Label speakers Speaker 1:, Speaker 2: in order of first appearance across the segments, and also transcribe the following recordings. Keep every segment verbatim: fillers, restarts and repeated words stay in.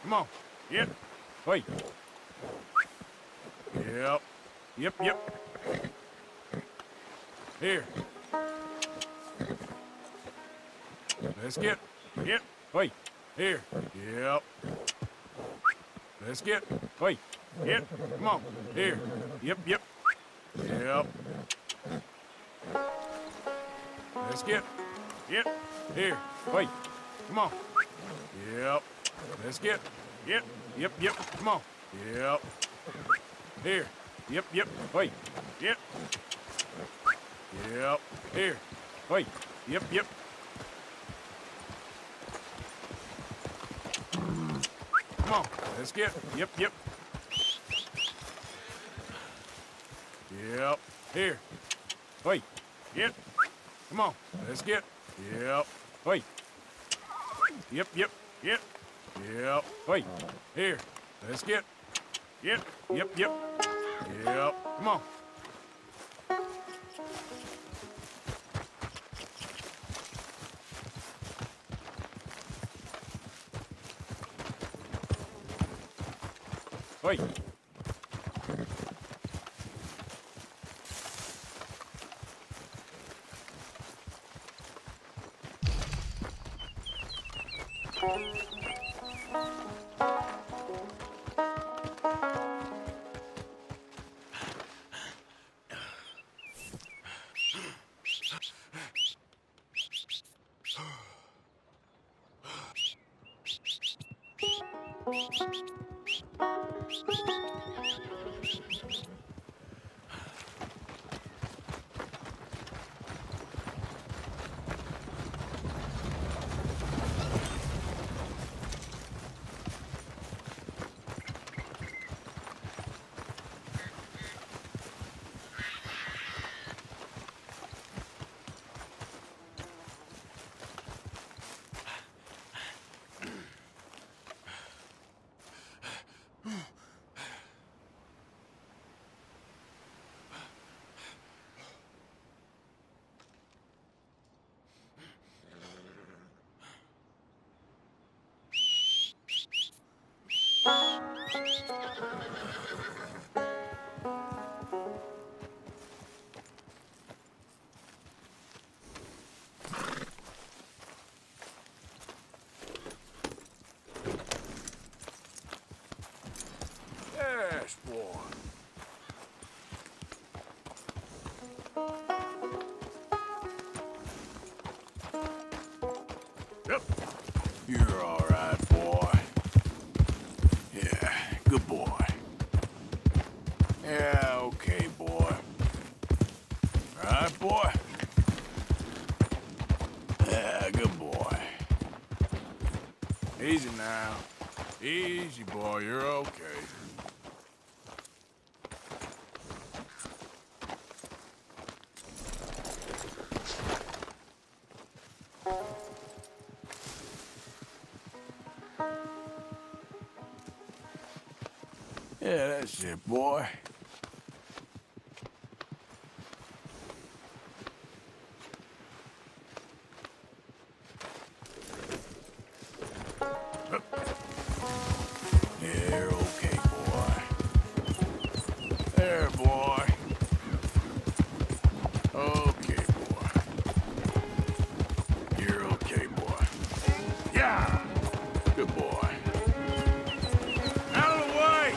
Speaker 1: Come on. Yep. Wait. Yep. Yep, yep. Here. Let's get. Yep. Wait. Here. Yep. Let's get. Wait. Yep. Come on. Here. Yep, yep. Yep. Let's get. Yep. Here. Wait. Come on. Yep. Let's get. Yep. Yep, yep. Come on. Yep. Here. Yep, yep. Wait. Yep. Yep. Here. Wait. Yep, yep. Come on. Let's get. Yep, yep. Yep. Here. Wait. Yep. Come on. Let's get. Yep. Wait. Yep, yep. Yep. Yep. Wait. Here. Let's get. Yep. Yep, yep. Yep. Come on. Wait. Yes, boy. Yep. You're all right, boy. Yeah, good boy. Yeah, okay, boy. All right, boy? Yeah, good boy. Easy now. Easy, boy. You're okay. Yeah, that's it, boy. Yeah, you're okay, boy. There, boy. Okay, boy. You're okay, boy. Yeah! Good boy. Out of the way!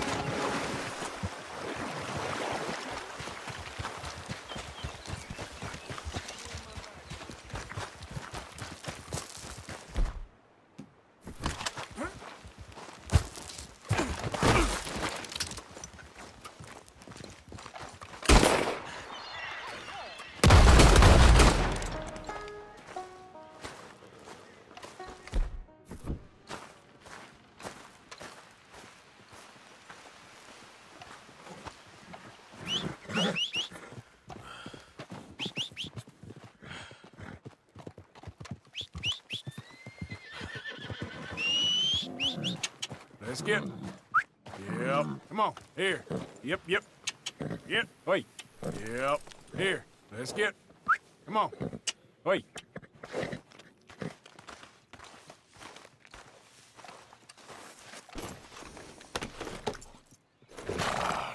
Speaker 1: Let's get. Yep. Come on. Here. Yep, yep. Yep. Wait. Yep. Here. Let's get. Come on. Wait.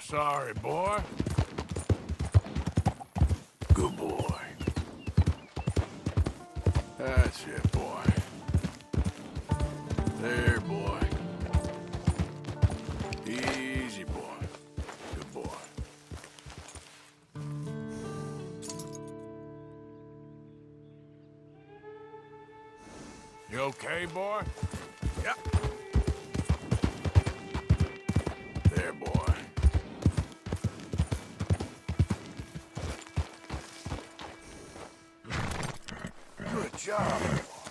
Speaker 1: sorry, boy. Good boy. That's it, boy. There, boy. Easy, boy. Good boy. You okay, boy? Yep. There, boy. Good job.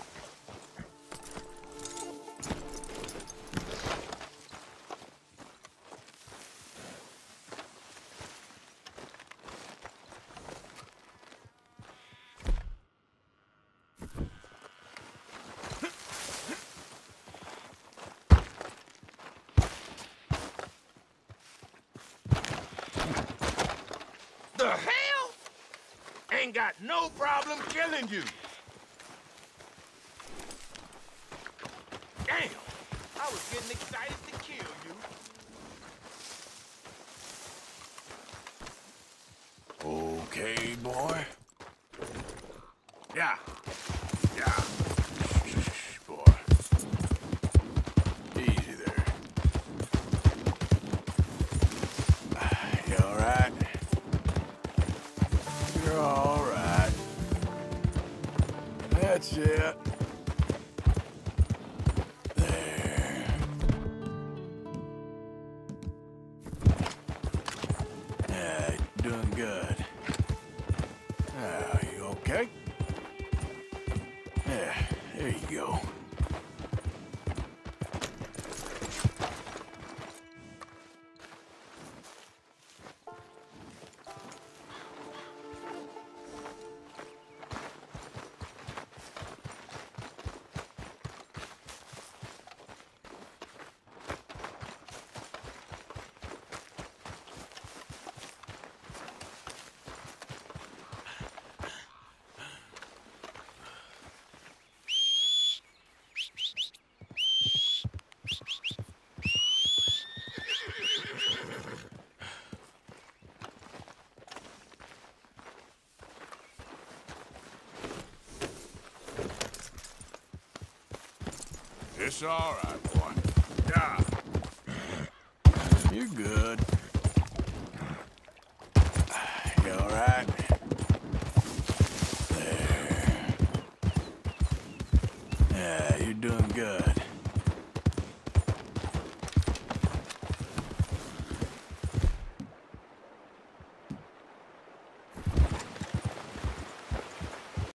Speaker 2: The hell? Ain't got no problem killing you. Damn, I was getting excited to kill you.
Speaker 1: Okay, boy. Yeah. Yeah. Shh, boy. Easy there. You all right? You're all right. That's it. There. Yeah, you're doing good. Ah, you okay? Yeah, there you go. It's all right, boy. Yeah. You're good. You all right? There. Yeah, you're doing good.